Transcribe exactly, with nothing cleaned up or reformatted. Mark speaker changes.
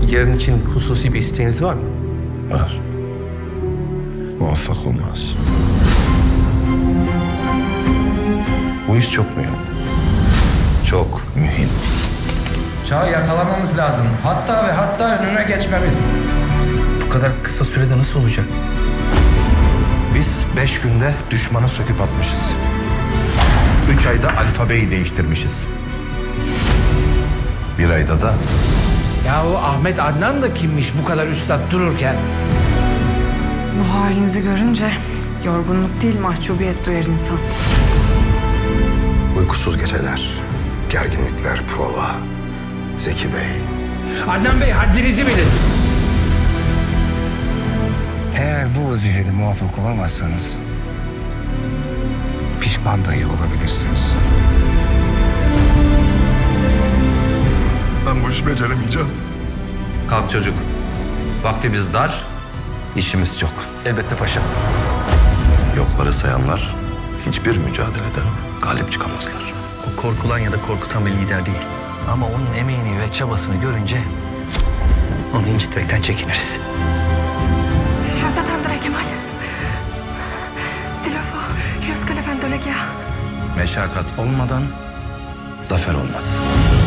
Speaker 1: Yarın için hususi bir isteğiniz var mı?
Speaker 2: Var. Muvaffak olmaz. Bu iş çok mühim. Çok mühim.
Speaker 3: Çağı yakalamamız lazım. Hatta ve hatta önüne geçmemiz.
Speaker 4: Bu kadar kısa sürede nasıl olacak?
Speaker 2: Biz beş günde düşmanı söküp atmışız. Üç ayda alfabeyi değiştirmişiz. Bir ayda da
Speaker 5: Ya o Ahmet Adnan da kimmiş bu kadar üstad dururken?
Speaker 6: Bu halinizi görünce yorgunluk değil mahcubiyet duyar insan.
Speaker 7: Uykusuz geceler, gerginlikler, prova. Zeki Bey.
Speaker 5: Adnan Bey haddinizi bilin.
Speaker 4: Eğer bu vazifede muvaffak olamazsanız pişman dahi olabilirsiniz.
Speaker 7: Ben bu işi beceremeyeceğim.
Speaker 2: kalk çocuk. Vaktimiz dar, işimiz çok.
Speaker 1: Elbette paşam.
Speaker 2: Yokları sayanlar hiçbir mücadeleden galip çıkamazlar.
Speaker 8: O korkulan ya da korkutan bir lider değil. Ama onun emeğini ve çabasını görünce onu incitmekten çekiniriz.
Speaker 6: Je t'attendrai Kemal. S'il le faut, jusqu'à la fin de la guerre.
Speaker 2: Meşakkat olmadan zafer olmaz.